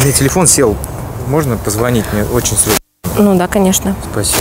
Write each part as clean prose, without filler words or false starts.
меня телефон сел. Можно позвонить? Мне очень сложно. Ну да, конечно. Спасибо.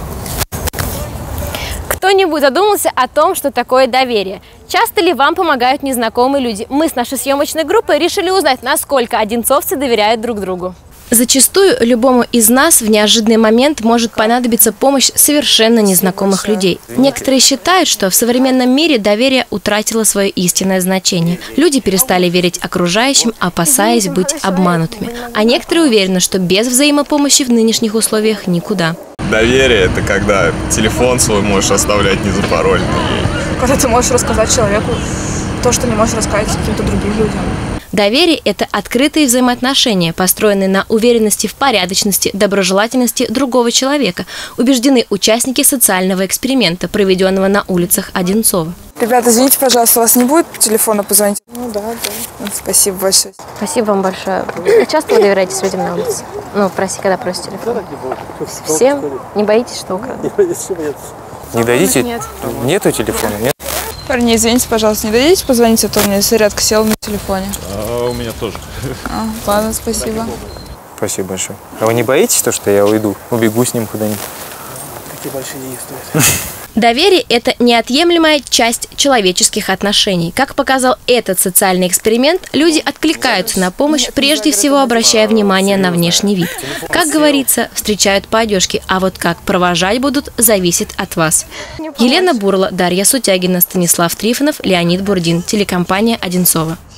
Кто-нибудь задумался о том, что такое доверие? Часто ли вам помогают незнакомые люди? Мы с нашей съемочной группой решили узнать, насколько одинцовцы доверяют друг другу. Зачастую любому из нас в неожиданный момент может понадобиться помощь совершенно незнакомых людей. Некоторые считают, что в современном мире доверие утратило свое истинное значение. Люди перестали верить окружающим, опасаясь быть обманутыми. А некоторые уверены, что без взаимопомощи в нынешних условиях никуда. Доверие – это когда телефон свой можешь оставлять не запарольный. Когда ты можешь рассказать человеку то, что не можешь рассказать каким-то другим людям. Доверие – это открытые взаимоотношения, построенные на уверенности в порядочности, доброжелательности другого человека, убеждены участники социального эксперимента, проведенного на улицах Одинцова. Ребята, извините, пожалуйста, у вас не будет по телефону позвонить? Ну да. Спасибо большое. Спасибо вам большое. Часто вы доверяетесь людям на улице? Ну, когда просите телефон. Всем? Не боитесь, что украдут? Не дадите? Нет. Нету телефона? Нет? Парни, извините, пожалуйста, не дадите позвонить, а то у меня зарядка села на телефоне. У меня тоже. Ладно, спасибо. Спасибо большое. А вы не боитесь, что я уйду, убегу с ним куда-нибудь? Такие большие деньги стоят. Доверие – это неотъемлемая часть человеческих отношений. Как показал этот социальный эксперимент, люди откликаются на помощь, прежде всего обращая внимание на внешний вид. Как говорится, встречают по одежке, а вот как провожать будут, зависит от вас. Елена Бурла, Дарья Сутягина, Станислав Трифонов, Леонид Бурдин. Телекомпания «Одинцова».